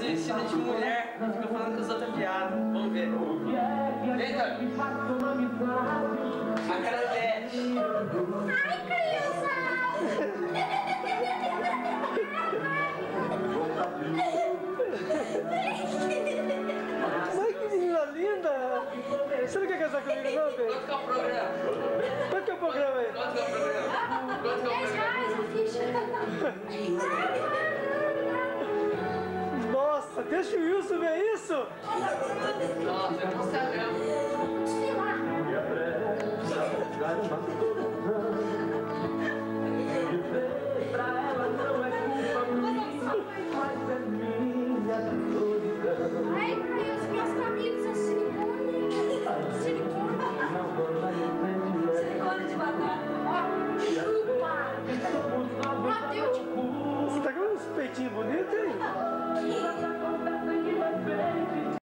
vestido de mulher e fica falando com as outras piadas. Vamos ver. Eita! A cara dele. Ai, criança! Ai, que menina linda! Você não quer casar comigo, não, Bê? Quanto que é o programa? Quanto que é o programa aí? Quanto que é o programa? Quanto que é o programa? R$10 a ficha. Nossa, deixa o Wilson ver isso! Nossa, eu não sei mesmo. Desfilar.